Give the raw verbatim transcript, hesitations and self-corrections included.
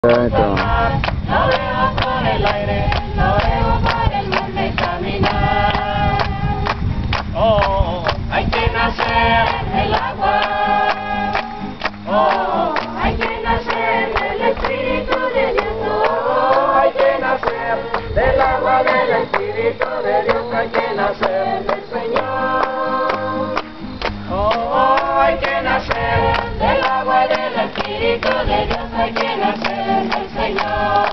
Esto. Lo veo por el aire, lo veo por el monte caminar. Oh, hay que nacer del agua. Oh, hay que nacer del Espíritu de Dios. Oh, hay que nacer del agua del Espíritu de Dios. Hay que nacer del Señor. Oh, hay que nacer del agua del Espíritu de Dios. Hay que nacer del Señor.